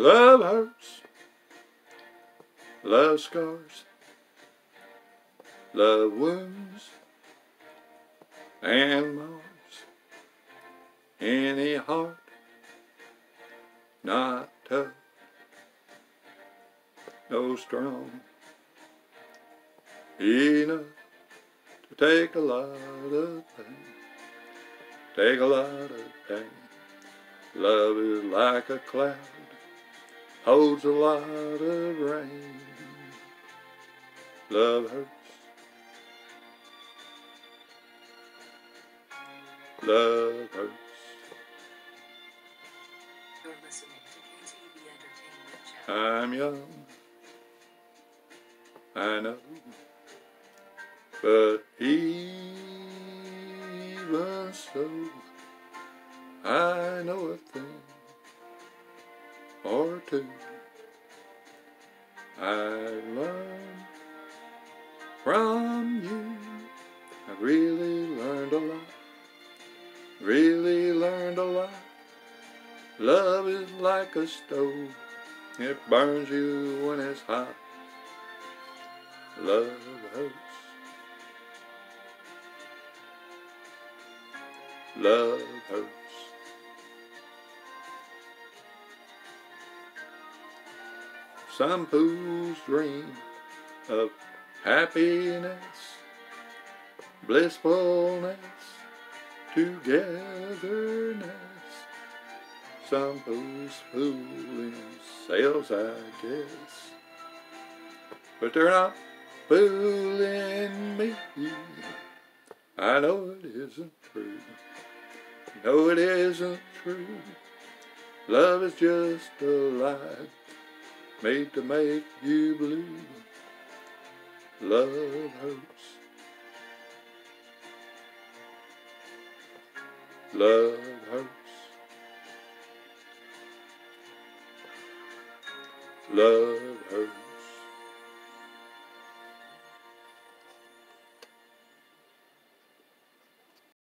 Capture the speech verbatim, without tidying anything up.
Love hurts, love scars, love wounds and mars. Any heart not tough, no strong enough to take a lot of pain, take a lot of pain. Love is like a cloud, holds a lot of rain. Love hurts, love hurts. You're listening to K T V Entertainment Channel. I'm young, I know, but even so, I know a thing or two. I learned from you. I really learned a lot, really learned a lot. Love is like a stove, it burns you when it's hot. Love hurts, love hurts. Some fools dream of happiness, blissfulness, togetherness. Some fools fooling themselves, I guess, but they're not fooling me. I know it isn't true. No, it isn't true. Love is just a lie made to make you blue. Love hurts, love hurts, love hurts.